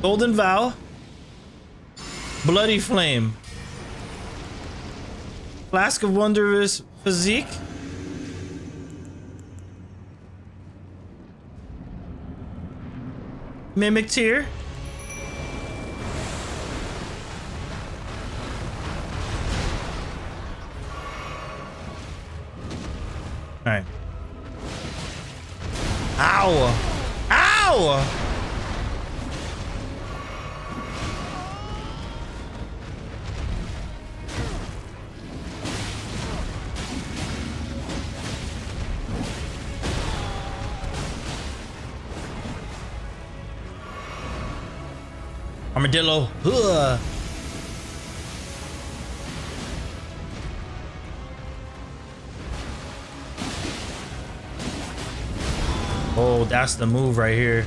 Golden Vow. Bloody Flame. Flask of Wondrous Physique. Mimic Tear. Alright. Ow! Ow! Armadillo. Ugh. Oh, that's the move right here.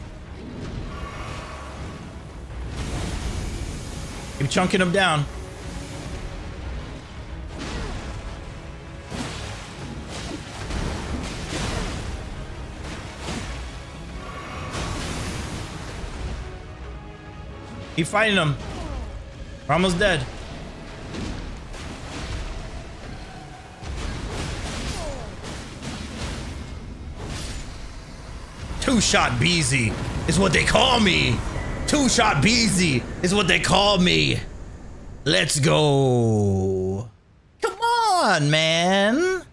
Keep chunking him down. Keep fighting him. We're almost dead. Two-shot Beezy is what they call me. Two-shot Beezy is what they call me. Let's go. Come on, man.